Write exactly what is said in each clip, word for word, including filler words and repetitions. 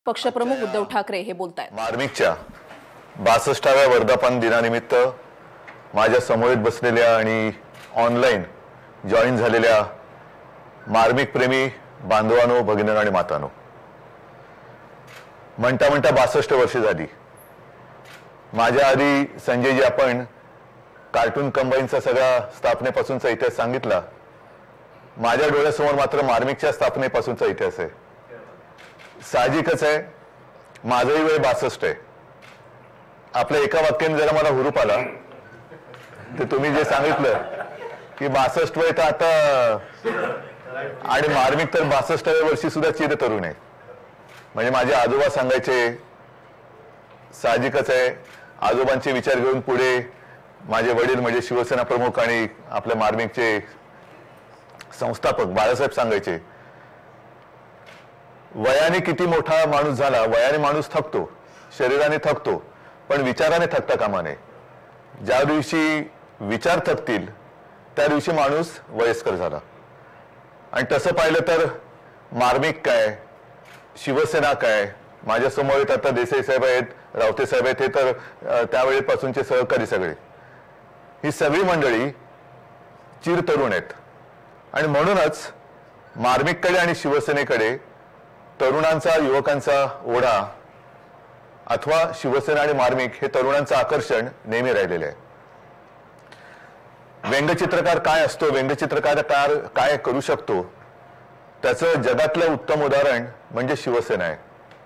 पक्षप्रमुख उद्धव ठाकरे हे बोलतायत। मार्मिकच्या बासष्टाव्या वर्धापन दिनानिमित्त माझ्या समोर बसलेल्या आणि ऑनलाईन जॉईन झालेल्या मार्मिक प्रेमी बांधवांनो, भगिनींनो आणि मातांनो, म्हणता म्हणता बासष्ट वर्ष झाली। माझ्या आधी संजयजी आपण कार्टून कंबाईनचा सगळा स्थापनेपासूनचा इतिहास सांगितला। माझ्या डोळ्यासमोर मात्र मार्मिकच्या स्थापनेपासूनचा इतिहास आहे। साहजिकच आहे, माझंही वय बासष्ट आहे। आपल्या एका वाक्याने जरा मला हुरूप आला, ते तुम्ही जे सांगितलं की बासष्ट वय तर आता, आणि मार्मिक तर बासष्टाव्या वर्षी सुद्धा चिर तरुण आहे। म्हणजे माझे आजोबा सांगायचे, साहजिकच आहे, आजोबांचे विचार घेऊन पुढे माझे वडील म्हणजे शिवसेना प्रमुख आणि आपल्या मार्मिकचे संस्थापक बाळासाहेब सांगायचे, वयाने किती मोठा माणूस झाला, वयाने माणूस थकतो, शरीराने थकतो, पण विचाराने थकता कामा नये। ज्या दिवशी विचार थकतील त्या दिवशी माणूस वयस्कर झाला। आणि तसं पाहिलं तर मार्मिक काय, शिवसेना काय, माझ्या समोर आता देसाई साहेब आहेत, रावते साहेब आहेत, हे तर त्यावेळेपासूनचे सहकारी सगळे, ही सगळी मंडळी चिर तरुण आहेत। आणि म्हणूनच मार्मिककडे आणि शिवसेनेकडे तरुणांचा, युवकांचा ओढा अथवा शिवसेना आणि मार्मिक हे तरुणांचं आकर्षण नेहमी राहिलेले आहे। व्यंगचित्रकार काय असतो, व्यंगचित्रकार काय करू शकतो, त्याचं जगातलं उत्तम उदाहरण म्हणजे शिवसेना आहे।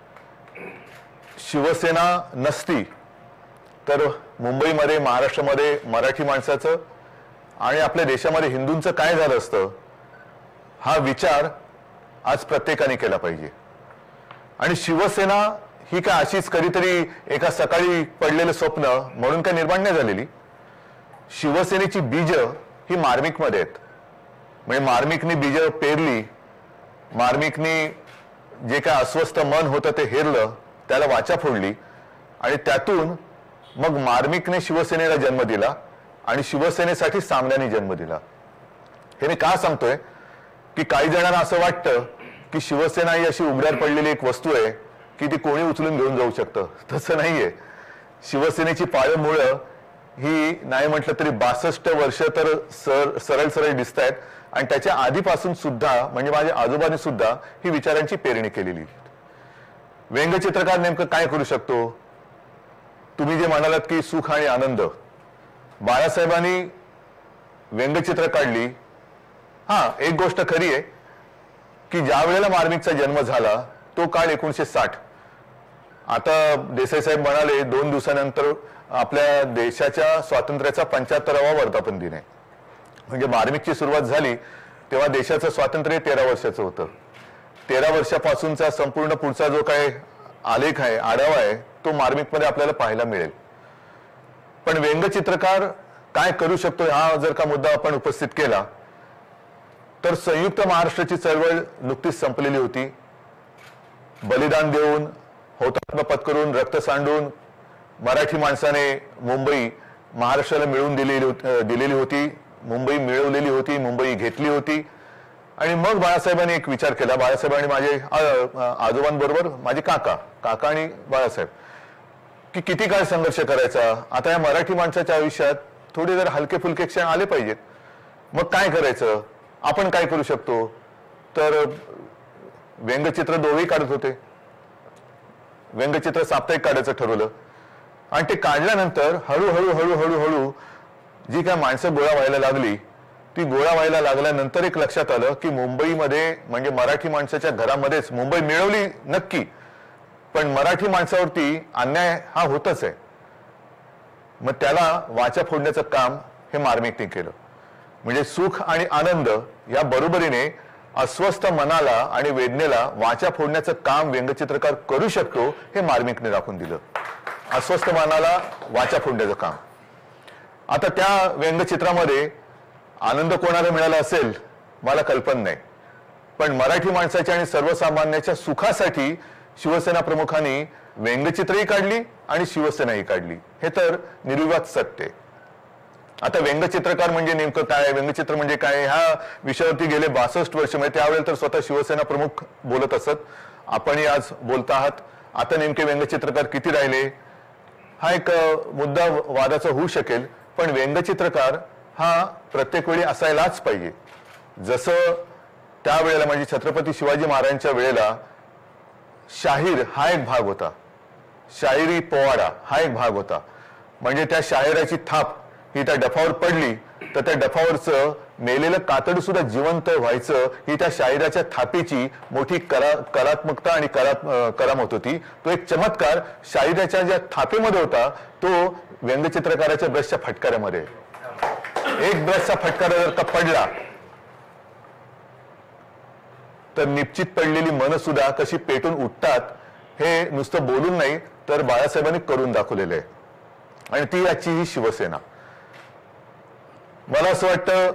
शिवसेना नसती तर मुंबईमध्ये, महाराष्ट्रामध्ये मराठी माणसाचं आणि आपल्या देशामध्ये हिंदूंचं काय झालं असतं, हा विचार आज प्रत्येकाने केला पाहिजे। आणि शिवसेना ही काय अशीच कधीतरी एका सकाळी पडलेलं स्वप्न म्हणून काय निर्माण नाही झालेली। शिवसेनेची बीज ही मार्मिकमध्ये आहेत। म्हणजे मार्मिकनी बीज पेरली, मार्मिकनी जे काय अस्वस्थ मन होतं ते हेरलं, त्याला वाचा फोडली, आणि त्यातून मग मार्मिकने शिवसेनेला जन्म दिला आणि शिवसेनेसाठी सामन्याने जन्म दिला। हे मी का सांगतोय की काही जणांना असं वाटतं की शिवसेना ही अशी उघड्यावर पडलेली एक वस्तू आहे की ती कोणी उचलून घेऊन जाऊ शकतं। तसं नाहीये। शिवसेनेची पाळंमुळं ही नाही म्हटलं तरी बासष्ट वर्ष तर सर सरळ सरळ दिसत आहेत, आणि त्याच्या आधीपासून सुद्धा म्हणजे माझ्या आजोबांनी सुद्धा ही विचारांची पेरणी केलेली। व्यंगचित्रकार नेमकं काय करू शकतो? तुम्ही जे म्हणालात की सुख आणि आनंद, बाळासाहेबांनी व्यंगचित्र काढली। हा, एक गोष्ट खरी आहे की ज्या वेळेला मार्मिकचा जन्म झाला तो काळ एकोणीसशे साठ। आता देसाई साहेब म्हणाले दोन दिवसानंतर आपल्या देशाच्या स्वातंत्र्याचा पंच्याहत्तरावा वर्धापन दिन आहे। म्हणजे मार्मिकची सुरुवात झाली तेव्हा देशाचं स्वातंत्र्य तेरा वर्षाचं होतं। तेरा वर्षापासूनचा संपूर्ण पुढचा जो काय आलेख आहे, आढावा आहे, तो मार्मिकमध्ये आपल्याला पाहायला मिळेल। पण व्यंगचित्रकार काय करू शकतो हा जर का मुद्दा आपण उपस्थित केला तर संयुक्त महाराष्ट्राची चळवळ नुकतीच संपलेली होती। बलिदान देऊन, हौतात्म्य पत्करून, रक्त सांडून मराठी माणसाने मुंबई महाराष्ट्राला मिळवून दिलेली दिलेली होती, मुंबई मिळवलेली होती, मुंबई घेतली होती। आणि मग बाळासाहेबांनी एक विचार केला, बाळासाहेब आणि माझे आजोबांबरोबर माझे काका काका आणि बाळासाहेब, की किती काळ संघर्ष करायचा, आता या मराठी माणसाच्या आयुष्यात थोडे जर हलके फुलके क्षण आले पाहिजेत। मग काय करायचं, आपण काय करू शकतो? तर व्यंगचित्र दोघेही काढत होते। व्यंगचित्र साप्ताहिक काढायचं ठरवलं, आणि ते काढल्यानंतर हळूहळू हळूहळू हळू जी काय माणसं गोळा व्हायला लागली, ती गोळा व्हायला लागल्यानंतर एक लक्षात आलं की मुंबईमध्ये म्हणजे मराठी माणसाच्या घरामध्येच मुंबई मिळवली नक्की, पण मराठी माणसावरती अन्याय हा होतच आहे। मग त्याला वाचा फोडण्याचं काम हे मार्मिकने केलं। म्हणजे सुख आणि आनंद या बरोबरीने अस्वस्थ मनाला आणि वेदनेला वाचा फोडण्याचं काम व्यंगचित्रकार करू शकतो हे मार्मिकने दाखवून दिलं। अस्वस्थ मनाला वाचा फोडण्याचं काम। आता त्या व्यंगचित्रामध्ये आनंद कोणाला मिळाला असेल मला कल्पना नाही, पण मराठी माणसाच्या आणि सर्वसामान्याच्या सुखासाठी शिवसेना प्रमुखांनी व्यंगचित्रही काढली आणि शिवसेनाही काढली, हे तर निर्विवाद सत्य आहे। आता व्यंगचित्रकार म्हणजे नेमकं काय, व्यंगचित्र म्हणजे काय, ह्या विषयावरती गेले बासष्ट वर्ष म्हणजे त्यावेळेला तर स्वतः शिवसेना प्रमुख बोलत असत, आपणही आज बोलत आहात. आता नेमके व्यंगचित्रकार किती राहिले हा एक मुद्दा वादाचा होऊ शकेल, पण व्यंगचित्रकार हा प्रत्येक वेळी असायलाच पाहिजे. जसं त्यावेळेला म्हणजे छत्रपती शिवाजी महाराजांच्या वेळेला शाहीर हा एक भाग होता, शाहिरी पोवाडा हा एक भाग होता. म्हणजे त्या शाहिराची थाप ही त्या डफावर पडली तर त्या डफावरचं मेलेलं कातड सुद्धा जिवंत व्हायचं ही त्या शाहिराच्या थापीची मोठी कला कलात्मकता आणि कला करामत होती. तो एक चमत्कार शाहिराच्या ज्या थापीमध्ये होता तो व्यंगचित्रकाराच्या ब्रशच्या फटकाऱ्यामध्ये. एक ब्रशचा फटकारा जर का पडला तर निश्चित पडलेली मन सुद्धा कशी पेटून उठतात हे नुसतं बोलून नाही तर बाळासाहेबांनी करून दाखवलेलं आहे. आणि ती याची ही शिवसेना. मला असं वाटतं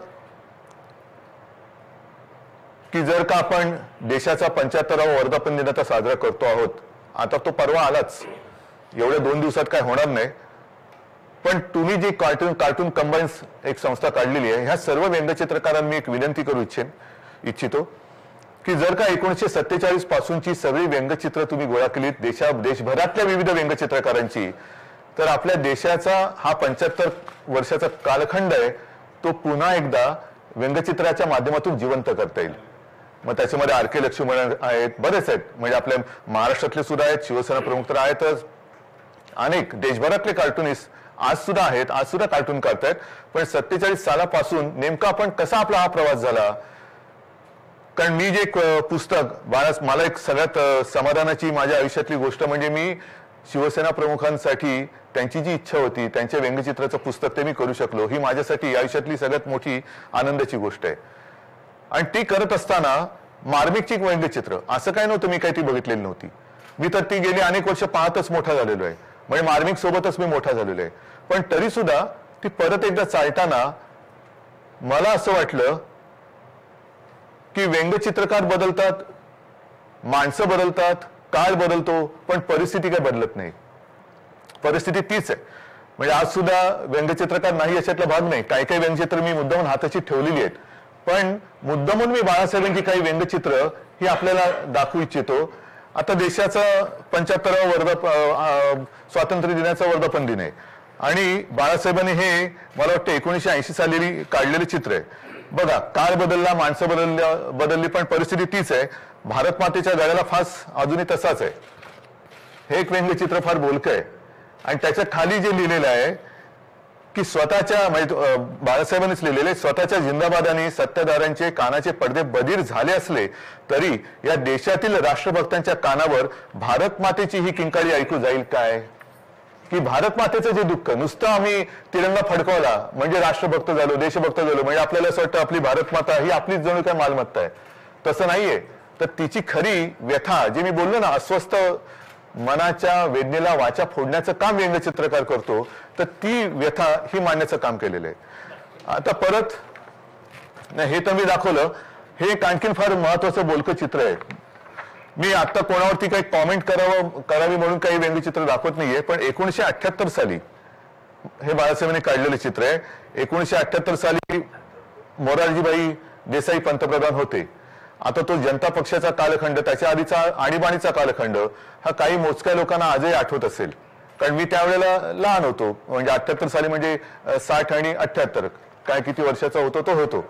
की जर का आपण देशाचा पंच्याहत्तरावा वर्धापन दिन आता साजरा करतो आहोत, आता तो परवा आलाच, एवढ्या दोन दिवसात काय होणार नाही, पण तुम्ही जी कार्टून कार्टून कंबाईन्स एक संस्था काढलेली आहे ह्या सर्व व्यंगचित्रकारांना मी एक विनंती करू इच्छेन इच्छितो की जर का एकोणीसशे सत्तेचाळीस पासूनची सगळी व्यंगचित्र तुम्ही गोळा केलीत देशा देशभरातल्या विविध व्यंगचित्रकारांची, तर आपल्या देशाचा हा पंच्याहत्तर वर्षाचा कालखंड आहे तो पुन्हा एकदा व्यंगचित्राच्या माध्यमातून जिवंत करता येईल. मग त्याच्यामध्ये आर के लक्ष्मण आहेत, बरेच आहेत, म्हणजे आपल्या महाराष्ट्रातले सुद्धा आहेत, शिवसेना प्रमुख तर आहेतच, अनेक देशभरातले कार्टुनिस्ट आज सुद्धा आहेत, आज सुद्धा कार्टून करतायत. पण सत्तेचाळीस सालापासून नेमका आपण कसा आपला हा प्रवास झाला. कारण मी जे पुस्तक बाळास मला एक सगळ्यात समाधानाची माझ्या आयुष्यातली गोष्ट म्हणजे मी शिवसेना प्रमुखांसाठी त्यांची जी इच्छा होती त्यांच्या व्यंगचित्राचं पुस्तक ते मी करू शकलो ही माझ्यासाठी आयुष्यातली सगळ्यात मोठी आनंदाची गोष्ट आहे. आणि ती करत असताना मार्मिकची व्यंगचित्र असं काय नव्हतं मी काही ती बघितलेली नव्हती. मी तर ती गेली अनेक वर्ष पाहतच मोठा झालेलो आहे, म्हणजे मार्मिक सोबतच मी मोठा झालेलो आहे. पण तरी सुद्धा ती परत एकदा चालताना मला असं वाटलं की व्यंगचित्रकार बदलतात, माणसं बदलतात, काळ बदलतो, पण परिस्थिती काय बदलत नाही. परिस्थिती तीच आहे. म्हणजे आज सुद्धा व्यंगचित्रकार नाही याच्यातला भाग नाही. काही काही व्यंगचित्र मी मुद्दामून हाताची ठेवलेली आहेत, पण मुद्दामून मी बाळासाहेबांची काही व्यंगचित्र ही आपल्याला दाखवू इच्छितो. आता देशाचा पंच्याहत्तरावा वर्धापन स्वातंत्र्य दिनाचा वर्धापन दिन आहे आणि बाळासाहेबांनी हे मला वाटतं एकोणीसशे ऐंशी साली काढलेले चित्र आहे. बघा, काळ बदलला, माणसं बदलल्या बदलली, पण परिस्थिती तीच आहे. भारत मातेच्या गळ्याला फास अजूनही तसाच आहे. हे एक व्यंगचित्र फार बोलकं आहे आणि त्याच्या खाली जे लिहिलेलं आहे की स्वतःच्या म्हणजे बाळासाहेबांनीच लिहिलेले स्वतःच्या जिंदाबादाने सत्ताधाऱ्यांचे कानाचे पडदे बधीर झाले असले तरी या देशातील राष्ट्रभक्तांच्या कानावर भारत मातेची ही किंकाळी ऐकू जाईल काय. की भारत मातेचं जे दुःख नुसतं आम्ही तिरंगा फडकवला म्हणजे राष्ट्रभक्त झालो, देशभक्त झालो, म्हणजे आपल्याला असं वाटतं आपली भारत माता ही आपलीच जणू काय मालमत्ता आहे. तसं नाहीये. तर तिची खरी व्यथा जे मी बोललो ना, अस्वस्थ मनाच्या वेदनेला वाचा फोडण्याचं काम व्यंगचित्रकार करतो, तर ती व्यथा ही मांडण्याचं काम केलेलं आहे. आता परत हे तर मी दाखवलं, हे एक आणखीन फार महत्वाचं बोलकं चित्र आहे. मी आता कोणावरती काही कॉमेंट करावं करावी म्हणून काही व्यंगचित्र दाखवत नाहीये, पण एकोणीसशे अठ्ठ्याहत्तर साली हे बाळासाहेबांनी काढलेले चित्र आहे. एकोणीसशे अठ्ठ्याहत्तर साली मोरारजीभाई देसाई पंतप्रधान होते. आता तो जनता पक्षाचा कालखंड, त्याच्या आधीचा आणीबाणीचा कालखंड हा काही मोजक्या लोकांना आजही आठवत असेल, कारण मी त्यावेळेला लहान होतो. म्हणजे अठ्ठ्याहत्तर साली म्हणजे साठ आणि अठ्ठ्याहत्तर काय किती वर्षाचा होतो तो होतो.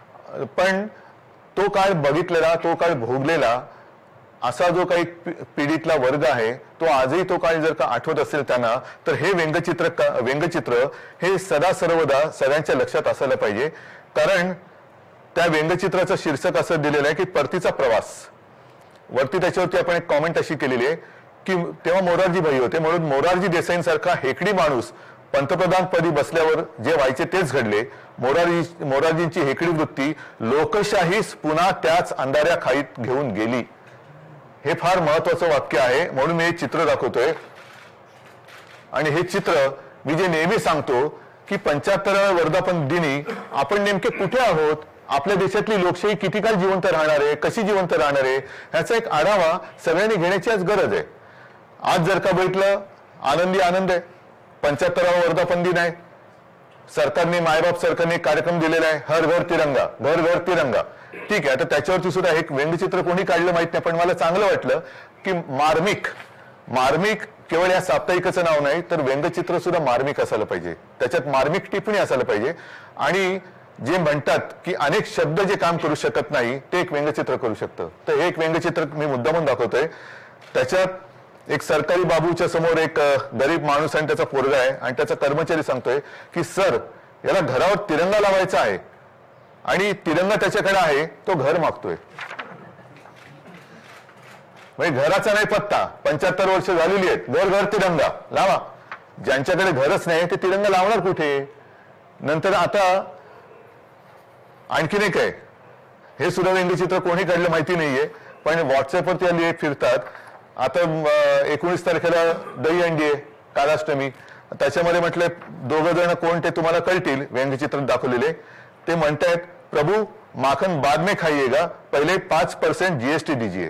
पण तो काळ बघितलेला, तो काळ भोगलेला असा जो काही पिढीतला वर्ग आहे तो आजही तो काळ जर का आठवत असेल त्यांना, तर हे व्यंगचित्र व्यंगचित्र हे सदा सर्वदा सगळ्यांच्या लक्षात असायला पाहिजे. कारण त्या व्यंगचित्राचं शीर्षक असं दिलेलं आहे की परतीचा प्रवास. वरती त्याच्यावरती आपण एक कॉमेंट अशी केलेली आहे की तेव्हा मोरारजीभाई होते म्हणून मोरारजी देसाईंसारखा हेकडी माणूस पंतप्रधान पदी बसल्यावर जे व्हायचे तेच घडले. मोरारजी मोरारजींची हेकडी वृत्ती लोकशाहीस पुन्हा त्याच अंधाऱ्या खाईत घेऊन गेली. हे फार महत्वाचं वाक्य आहे, म्हणून मी हे चित्र दाखवतोय. आणि हे चित्र मी जे नेहमी सांगतो की पंच्याहत्तराव्या वर्धापन दिनी आपण नेमके कुठे आहोत, आपल्या देशातली लोकशाही किती काळ जिवंत राहणार आहे, कशी जिवंत राहणार आहे, ह्याचा एक आढावा सगळ्यांनी घेण्याची आज गरज आहे. आज जर का बघितलं आनंदी आनंद आहे, पंच्याहत्तरावा वर्धापन दिन आहे, सरकारने मायबाप सरकारने कार्यक्रम दिलेला आहे हर घर तिरंगा, घर घर तिरंगा. ठीक आहे, आता त्याच्यावरती सुद्धा एक व्यंगचित्र कोणी काढलं माहित नाही, पण मला चांगलं वाटलं की मार्मिक मार्मिक केवळ या साप्ताहिकाचं नाव नाही तर व्यंगचित्र सुद्धा मार्मिक असायला पाहिजे, त्याच्यात मार्मिक टिप्पणी असायला पाहिजे. आणि जे म्हणतात की अनेक शब्द जे काम करू शकत नाही ते एक व्यंगचित्र करू शकतं, तर हे एक व्यंगचित्र मी मुद्दामून दाखवतोय. त्याच्यात एक सरकारी बाबूच्या समोर एक गरीब माणूस आणि त्याचा पोरगा आहे आणि त्याचा कर्मचारी सांगतोय की सर याला घरावर तिरंगा लावायचा आहे आणि तिरंगा त्याच्याकडे आहे, तो घर मागतोय. म्हणजे घराचा नाही पत्ता, पंच्याहत्तर वर्ष झालेली आहेत, घर घर तिरंगा लावा. ज्यांच्याकडे घरच नाही ते तिरंगा लावणार कुठे? नंतर आता आणखीन एक आहे, हे सुद्धा व्यंगचित्र कोणी काढलं माहिती नाहीये, पण व्हॉट्सअपवरती आली फिरतात. आता एकोणीस तारखेला दही अंडी आहे, कालाष्टमी, त्याच्यामध्ये म्हटलंय दोघं जण कोण ते तुम्हाला कळतील, व्यंगचित्र दाखवलेले. ते म्हणतायत प्रभू माखन बाद में खाइएगा, पहिले पाच पर्सेंट जीएसटी दीजिए.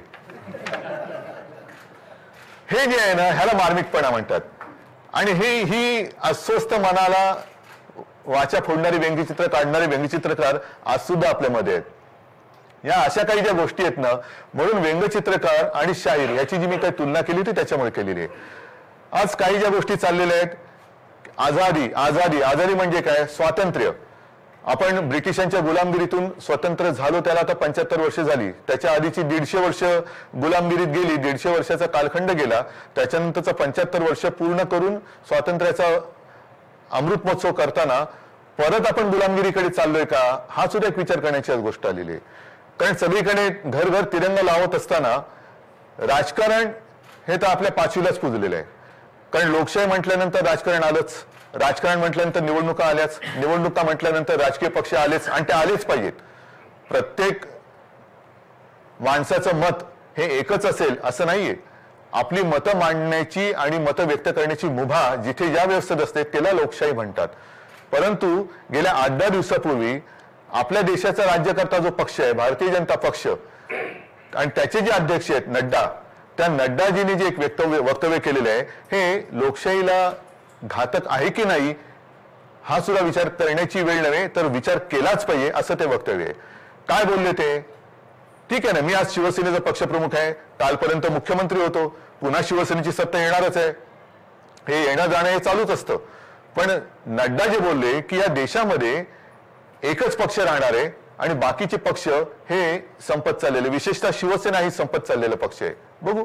हे जे आहे ना ह्याला मार्मिकपणा म्हणतात. आणि हे ही अस्वस्थ मनाला वाचा फोडणारी व्यंगचित्र काढणारे व्यंगचित्रकार आज सुद्धा आपल्यामध्ये आहेत. या अशा काही ज्या गोष्टी आहेत ना, म्हणून व्यंगचित्रकार आणि शाहीर याची जी मी काही तुलना केली होती त्याच्यामुळे केलेली आहे. आज काही ज्या गोष्टी चाललेल्या आहेत, आझादी आझादी आझादी म्हणजे काय? स्वातंत्र्य. आपण ब्रिटिशांच्या गुलामगिरीतून स्वतंत्र झालो त्याला आता पंच्याहत्तर वर्ष झाली, त्याच्या आधीची दीडशे वर्ष गुलामगिरीत गेली, दीडशे वर्षाचा कालखंड गेला, त्याच्यानंतरचा पंच्याहत्तर वर्ष पूर्ण करून स्वातंत्र्याचा अमृत महोत्सव करताना परत आपण गुलामगिरीकडे चाललोय का, हा सुद्धा एक विचार करण्याची आज गोष्ट आलेली आहे. कारण सगळीकडे घर घर तिरंगा लावत असताना राजकारण हे तर आपल्या पाचवीलाच पुजलेलं आहे. कारण लोकशाही म्हटल्यानंतर राजकारण आलंच, राजकारण म्हटल्यानंतर निवडणुका आल्याच, निवडणुका म्हटल्यानंतर राजकीय पक्ष आलेच, आणि ते आलेच पाहिजेत. प्रत्येक माणसाचं मत हे एकच असेल असं नाहीये. आपली मतं मांडण्याची आणि मतं व्यक्त करण्याची मुभा जिथे ज्या व्यवस्थेत असते त्याला लोकशाही म्हणतात. परंतु गेल्या आठ दहा दिवसापूर्वी आपल्या देशाचा राज्यकर्ता जो पक्ष आहे भारतीय जनता पक्ष आणि त्याचे जे अध्यक्ष आहेत नड्डा, त्या नड्डाजींनी जे एक वक्तव्य वक्तव्य केलेलं आहे हे लोकशाहीला घातक आहे की नाही हा सुद्धा विचार करण्याची वेळ नव्हे तर विचार केलाच पाहिजे असं ते वक्तव्य आहे. काय बोलले ते? ठीक आहे ना, मी आज शिवसेनेचा पक्षप्रमुख आहे, कालपर्यंत मुख्यमंत्री होतो, पुन्हा शिवसेनेची सत्ता येणारच आहे, हे येणं जाणं हे चालूच असतं. पण नड्डा जे बोलले की या देशामध्ये एकच पक्ष राहणार आहे आणि बाकीचे पक्ष हे संपत चाललेले, विशेषतः शिवसेना ही संपत चाललेला पक्ष आहे. बघू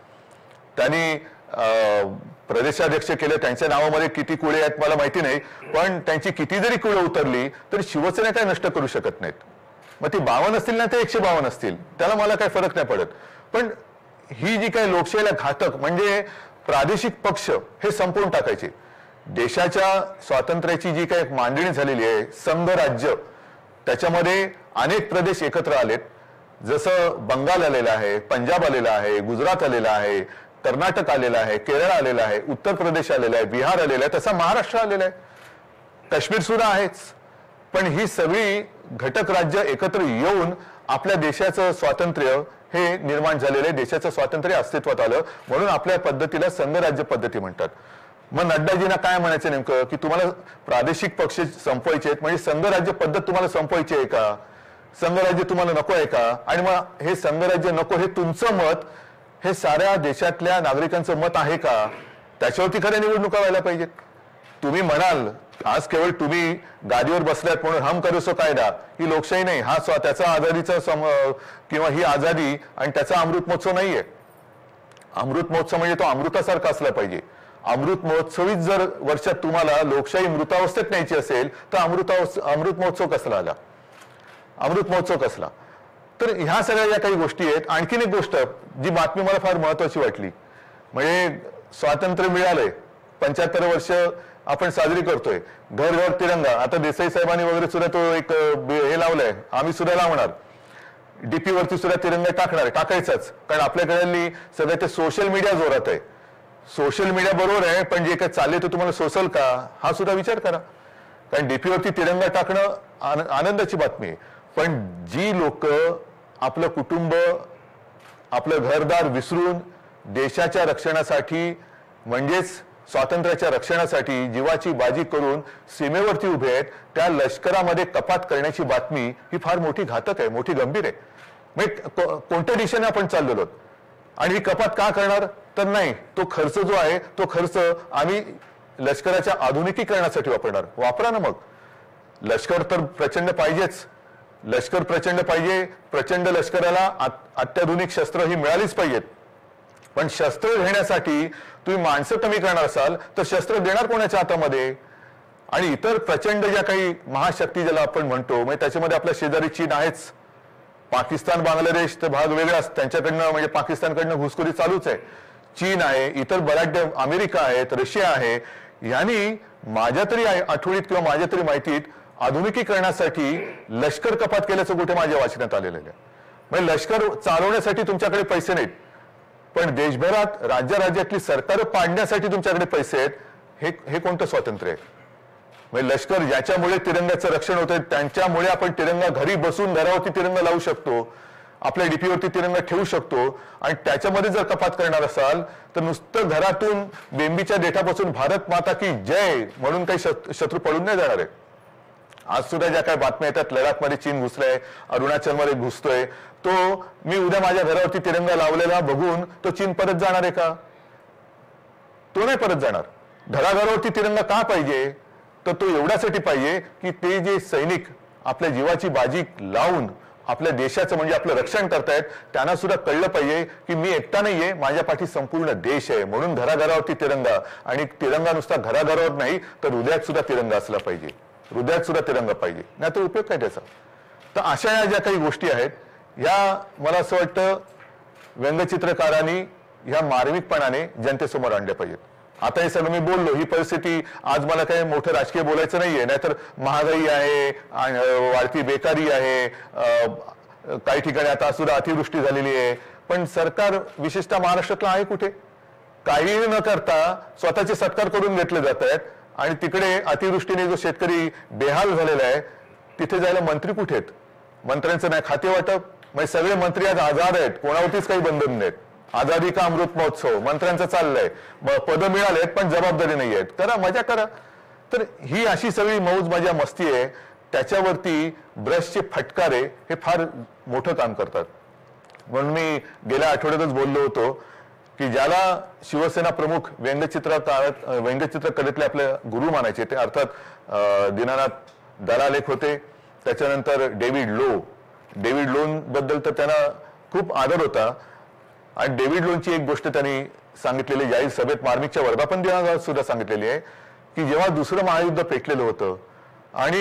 त्यांनी प्रदेशाध्यक्ष केले, त्यांच्या नावामध्ये किती कुळे आहेत मला माहिती नाही, पण त्यांची किती जरी कुळे उतरली तरी शिवसेना काय नष्ट करू शकत नाहीत. मग ती बावन्न असतील ना ते एकशे बावन्न असतील, त्याला मला काही फरक नाही पडत. पण ही जी काही लोकशाहीला घातक म्हणजे प्रादेशिक पक्ष हे संपवून टाकायचे. देशाच्या स्वातंत्र्याची जी काही मांडणी झालेली आहे, संघ राज्य, त्याच्यामध्ये अनेक प्रदेश एकत्र आलेत. जसं बंगाल आलेला आहे, पंजाब आलेला आहे, गुजरात आलेला आहे, कर्नाटक आलेला आहे, केरळ आलेला आहे, उत्तर प्रदेश आलेला आहे, बिहार आलेला आहे, तसा महाराष्ट्र आलेला आहे, काश्मीर सुद्धा आहेच. पण ही सगळी घटक राज्य एकत्र येऊन आपल्या देशाचं स्वातंत्र्य हे निर्माण झालेलं आहे, देशाचं स्वातंत्र्य अस्तित्वात आलं, म्हणून आपल्या पद्धतीला संघ राज्य पद्धती म्हणतात. मग नड्डाजींना काय म्हणायचं नेमकं की तुम्हाला प्रादेशिक पक्ष संपवायचे आहेत म्हणजे संघ राज्य पद्धत तुम्हाला संपवायची आहे का, संघ राज्य तुम्हाला नको आहे का? आणि मग हे संघ राज्य नको हे तुमचं मत हे साऱ्या देशातल्या नागरिकांचं मत आहे का? त्याच्यावरती खऱ्या निवडणुका व्हायला पाहिजेत. तुम्ही म्हणाल आज केवळ तुम्ही गादीवर बसल्यात म्हणून हम करो सो कायदा, ही लोकशाही नाही, हा त्याचा आझादीचा किंवा ही आझादी आणि त्याचा अमृत महोत्सव नाहीये. अमृत महोत्सव म्हणजे तो अमृतासारखा असला पाहिजे. अमृत महोत्सवीच जर वर्षात तुम्हाला लोकशाही मृतावस्थेत न्यायची असेल तर अमृतावस्थ अमृत महोत्सव कसला आला, अमृत महोत्सव कसला? तर ह्या सगळ्या ज्या काही गोष्टी आहेत. आणखीन एक गोष्ट जी बातमी मला फार महत्वाची वाटली, म्हणजे स्वातंत्र्य मिळालंय, पंच्याहत्तर वर्ष आपण साजरी करतोय, घर घर तिरंगा. आता देसाई साहेबांनी वगैरे सुद्धा तो एक हे लावलंय, आम्ही सुद्धा लावणार, डीपी वरती सुद्धा तिरंगा टाकणार, टाकायचाच. कारण आपल्याकडे सगळं ते सोशल मीडिया जोरात आहे. सोशल मीडिया बरोबर आहे, पण जे काय चालले तो तुम्हाला सोसल का हा सुद्धा विचार करा. कारण डीपी वरती तिरंगा टाकणं आनंदाची बातमी आहे, पण जी लोक आपलं कुटुंब आपलं घरदार विसरून देशाच्या रक्षणासाठी म्हणजेच स्वातंत्र्याच्या रक्षणासाठी जीवाची बाजी करून सीमेवरती उभे आहेत, त्या लष्करामध्ये कपात करण्याची बातमी ही फार मोठी घातक आहे, मोठी गंभीर आहे. म्हणजे कोणत्या दिशेने आपण चाललेलो आहोत आणि ही कपात का करणार? तर नाही, तो खर्च जो आहे तो खर्च आम्ही लष्कराच्या आधुनिकीकरणासाठी वापरणार. वापरा ना मग. लष्कर तर प्रचंड पाहिजेच, लष्कर प्रचंड पाहिजे. प्रचंड लष्कराला अत्याधुनिक शस्त्र ही मिळालीच पाहिजेत. पण शस्त्र घेण्यासाठी तुम्ही माणसं कमी करणार असाल तर शस्त्र देणार कोणाच्या हातामध्ये? आणि इतर प्रचंड ज्या काही महाशक्ती ज्याला आपण म्हणतो, म्हणजे त्याच्यामध्ये आपल्या शेजारी चीन आहेच. पाकिस्तान बांगलादेश तर भाग वेगळाच, त्यांच्याकडनं म्हणजे पाकिस्तानकडनं घुसखोरी चालूच आहे. चीन आहे, इतर बऱ्याच अमेरिका आहेत, रशिया आहे. यांनी माझ्या तरी आठवणीत किंवा माझ्या तरी माहितीत आधुनिकीकरणासाठी लष्कर कपात केल्याचं कुठे माझ्या वाचण्यात आलेलं आहे. म्हणजे लष्कर चालवण्यासाठी तुमच्याकडे पैसे नाहीत, पण देशभरात राज्य राज्यातली सरकारं पाडण्यासाठी तुमच्याकडे पैसे आहेत. हे हे कोणतं स्वातंत्र्य आहे? म्हणजे लष्कर ज्याच्यामुळे तिरंग्याचं रक्षण होतंय, त्यांच्यामुळे आपण तिरंगा घरी बसून घरावरती तिरंगा लावू शकतो, आपल्या डीपीवरती तिरंगा ठेवू शकतो. आणि त्याच्यामध्ये जर कपात करणार असाल तर नुसतं घरातून बेंबीच्या देठापासून भारत माता की जय म्हणून काही शत्रू पडून नाही जाणार आहे. आज सुद्धा ज्या काही बातम्या येतात, लडाखमध्ये चीन घुसलाय, अरुणाचलमध्ये घुसतोय, तो मी उद्या माझ्या घरावरती तिरंगा लावलेला बघून तो चीन परत जाणार आहे का? तो नाही परत जाणार. घराघरावरती तिरंगा का पाहिजे? तर तो एवढ्यासाठी पाहिजे की ते जे सैनिक आपल्या जीवाची बाजी लावून आपल्या देशाचं म्हणजे आपलं रक्षण करतायत, त्यांना सुद्धा कळलं पाहिजे की मी एकटा नाहीये, माझ्या पाठी संपूर्ण देश आहे. म्हणून घराघरावरती तिरंगा. आणि तिरंगा नुसता घराघरावर नाही तर हृदयात सुद्धा तिरंगा असला पाहिजे, हृदयात सुद्धा तिरंगा पाहिजे, नाही तर उपयोग काय त्याचा? तर अशा या ज्या काही गोष्टी आहेत, या मला असं वाटतं व्यंगचित्रकारांनी ह्या मार्मिकपणाने जनतेसमोर आणल्या पाहिजेत. आता हे सगळं मी बोललो, ही परिस्थिती आज मला काही मोठं राजकीय बोलायचं नाहीये, नाहीतर महागाई आहे, वाढती बेकारी आहे, काही ठिकाणी आता सुद्धा अतिवृष्टी झालेली आहे. पण सरकार विशेषतः महाराष्ट्रातलं आहे कुठे? काही न करता स्वतःचे सत्कार करून घेतले जात आहेत. आणि तिकडे अतिवृष्टीने जो शेतकरी बेहाल झालेला आहे, तिथे जायला मंत्री कुठे आहेत? मंत्र्यांचं नाही खाते वाटप. म्हणजे सगळे मंत्री आज आजाद आहेत, कोणावरतीच काही बंधन नाहीत. आझादी का अमृत महोत्सव मंत्र्यांचं चाललंय, पद मिळालेत पण जबाबदारी नाही आहेत. करा, मजा करा. तर ही अशी सगळी मौज मजा मस्ती आहे, त्याच्यावरती ब्रशचे फटकारे हे फार मोठं काम करतात. म्हणून मी गेल्या आठवड्यातच बोललो होतो की ज्याला शिवसेना प्रमुख व्यंगचित्रकारात व्यंगचित्रकलेतले आपले गुरु मानायचे, ते अर्थात दीनानाथ दलाल एक होते. त्याच्यानंतर डेव्हिड लो. डेव्हिड लोन बद्दल तर त्यांना खूप आदर होता. आणि डेव्हिड लोनची एक गोष्ट त्यांनी सांगितलेली जाहीर सभेत मार्मिकच्या वर्धापन दिनाला सुद्धा सांगितलेली आहे की जेव्हा दुसरं महायुद्ध पेटलेलं होतं आणि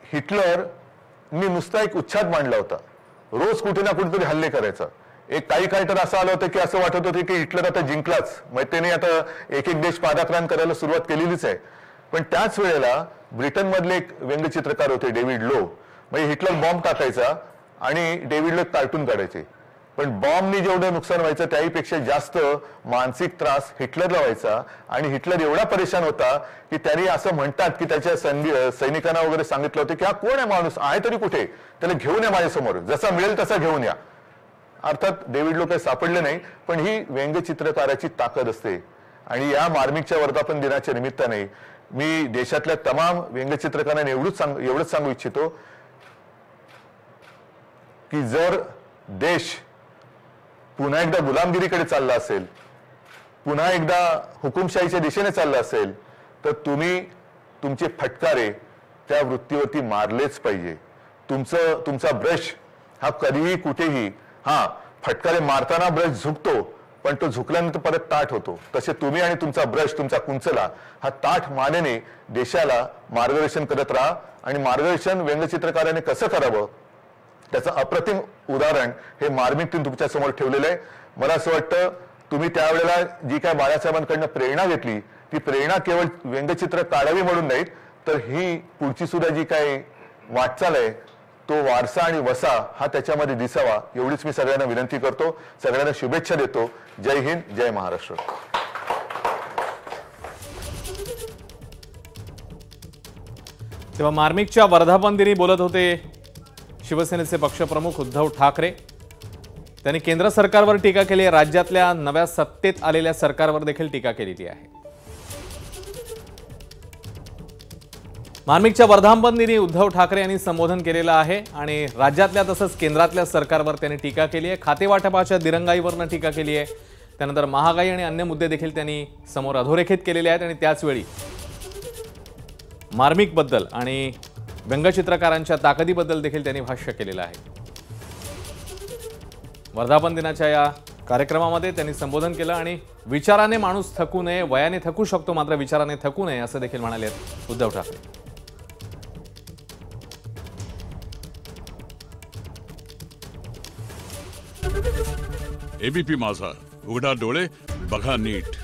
हिटलरनी नुसता एक उच्छाद मांडला होता, रोज कुठे ना कुठेतरी हल्ले करायचा. एक काही काही तर असं आलं होतं की असं वाटत होतं की हिटलर आता जिंकलाच, मग त्याने आता एक एक देश पादाक्रांत करायला सुरुवात केलेलीच आहे. पण त्याच वेळेला ब्रिटनमधले एक व्यंगचित्रकार होते डेव्हिड लो. म्हणजे हिटलर बॉम्ब टाकायचा आणि डेव्हिड लो काढून काढायचे. पण बॉम्बनी जेवढं नुकसान व्हायचं त्याहीपेक्षा जास्त मानसिक त्रास हिटलरला व्हायचा. आणि हिटलर एवढा परेशान होता की त्यांनी असं म्हणतात की त्याच्या सैनिकांना वगैरे सांगितलं होतं की हा कोण आहे माणूस, आहे तरी कुठे, त्याला घेऊन या माझ्यासमोर, जसा मिळेल तसा घेऊन या. अर्थात डेव्हिड लो काही सापडले नाही, पण ही व्यंगचित्रकाराची ताकद असते. आणि या मार्मिकच्या वर्धापन दिनाच्या निमित्ताने मी देशातल्या तमाम व्यंगचित्रकारांना एवढंच सांग एवढंच सांगू इच्छितो की जर देश पुन्हा एकदा गुलामगिरीकडे चालला असेल, पुन्हा एकदा हुकुमशाहीच्या दिशेने चालला असेल, तर तुम्ही तुमचे फटकारे त्या वृत्तीवरती मारलेच पाहिजे. तुमचं तुमचा ब्रश हा कधीही कुठेही, हा फटकारे मारताना ब्रश झुकतो पण तो झुकल्यानंतर परत ताठ होतो, तसे तुम्ही आणि तुमचा ब्रश, तुमचा कुंचला हा ताठ मानेने देशाला मार्गदर्शन करत राहा. आणि मार्गदर्शन व्यंगचित्रकाराने कसं करावं त्याचं अप्रतिम उदाहरण हे मार्मिकतीन तुमच्या समोर ठेवलेलं आहे. मला असं वाटतं तुम्ही त्यावेळेला जी काय बाळासाहेबांकडनं प्रेरणा घेतली, ती प्रेरणा केवळ व्यंगचित्र काढावी म्हणून नाही, तर ही पुढची सुद्धा जी काय वाटचाल आहे तो वारसा आणि वसा हा त्याच्यामध्ये दिसावा, एवढीच मी सगळ्यांना विनंती करतो. सगळ्यांना शुभेच्छा देतो. जय हिंद, जय महाराष्ट्र. तेव्हा मार्मिकच्या वर्धापन दिनी बोलत होते शिवसेनेचे पक्षप्रमुख उद्धव ठाकरे. त्यांनी केंद्र सरकारवर टीका केली आहे, राज्यातल्या नव्या सत्तेत आलेल्या सरकारवर देखील टीका केलेली आहे. मार्मिकच्या वर्धापन दिनी उद्धव ठाकरे यांनी संबोधन केलेलं आहे आणि राज्यातल्या तसंच केंद्रातल्या सरकारवर त्यांनी टीका केली आहे. खातेवाटपाच्या दिरंगाईवरनं टीका केली आहे. त्यानंतर महागाई आणि अन्य मुद्दे देखील त्यांनी समोर अधोरेखित केलेले आहेत आणि त्याचवेळी मार्मिकबद्दल आणि व्यंगचित्रकारांच्या ताकदीबद्दल देखील त्यांनी भाष्य केलेलं आहे. वर्धापन दिनाच्या या कार्यक्रमामध्ये त्यांनी संबोधन केलं आणि विचाराने माणूस थकू नये, वयाने थकू शकतो मात्र विचाराने थकू नये असं देखील म्हणाले उद्धव ठाकरे. एबीपी माझा, उघडा डोळे बघा नीट.